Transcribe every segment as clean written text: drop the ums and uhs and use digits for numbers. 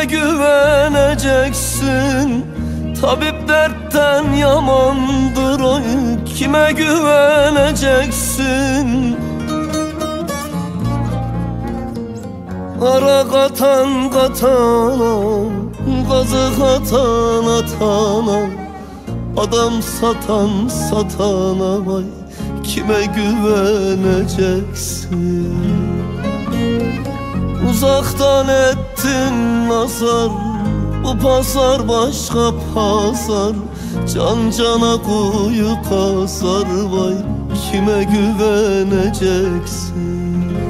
Kime güveneceksin? Tabip dertten yamandır oy. Kime güveneceksin? Ara katan katana, gazı katan atana, adam satan satana vay. Kime güveneceksin? Uzaktan ettin nazar, bu pazar başka pazar. Can cana kuyu kazar vay. Kime güveneceksin?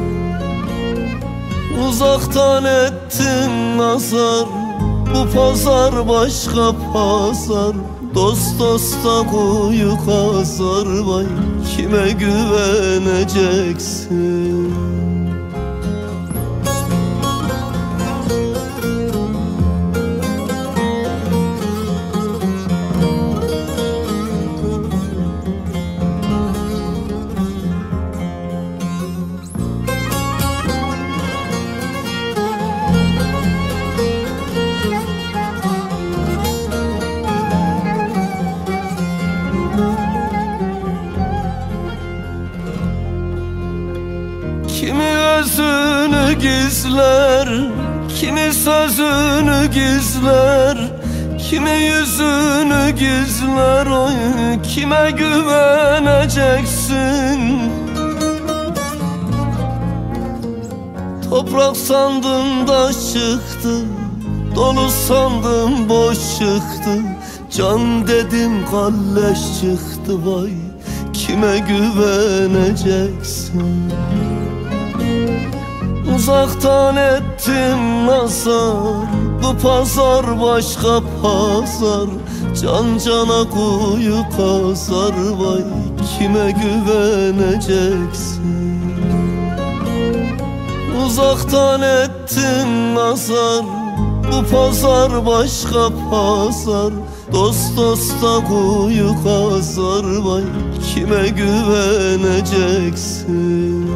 Uzaktan ettin nazar, bu pazar başka pazar. Dost dosta kuyu kazar vay. Kime güveneceksin? Kimi özünü gizler, kimi sözünü gizler, kimi yüzünü gizler oy. Kime güveneceksin? Toprak sandım da çıktı, dolu sandım boş çıktı. Can dedim kalleş çıktı vay. Kime güveneceksin? Uzaktan ettim nazar, bu pazar başka pazar. Can cana kuyu kazar vay. Kime güveneceksin? Uzaktan ettim nazar, bu pazar başka pazar. Dost dosta kuyu kazar vay. Kime güveneceksin?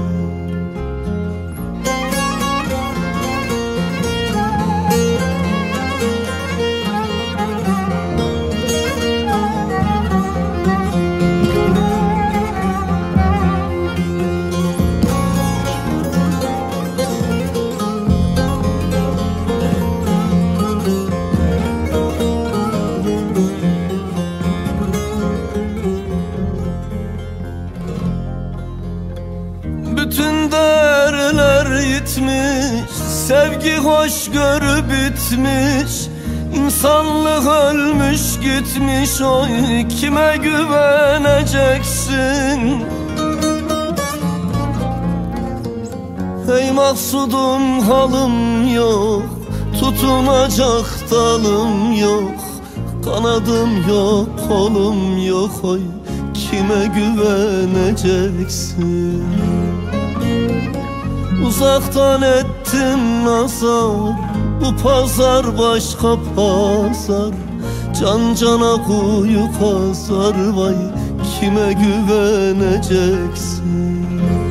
Bütün değerler yitmiş, sevgi hoşgörü bitmiş. İnsanlık ölmüş gitmiş oy. Kime güveneceksin? Hey maksudum halım yok, tutunacak dalım yok. Kanadım yok, kolum yok oy. Kime güveneceksin? Uzaktan ettim nazar, bu pazar başka pazar. Can cana kuyu kazar vay. Kime güveneceksin?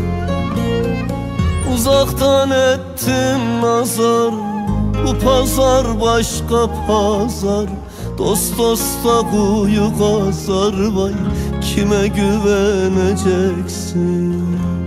Uzaktan ettim nazar, bu pazar başka pazar. Dost dosta kuyu kazar vay. Kime güveneceksin?